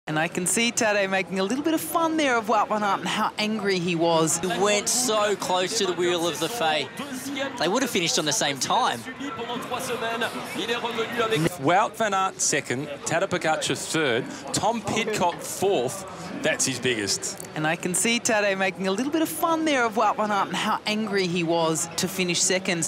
And I can see Tadej making a little bit of fun there of Wout van Aert and how angry he was. He went so close to the wheel of Lafay. They would have finished on the same time. Wout van Aert second, Tadej Pogacar third, Tom Pidcock fourth. That's his biggest. And I can see Tadej making a little bit of fun there of Wout van Aert and how angry he was to finish second.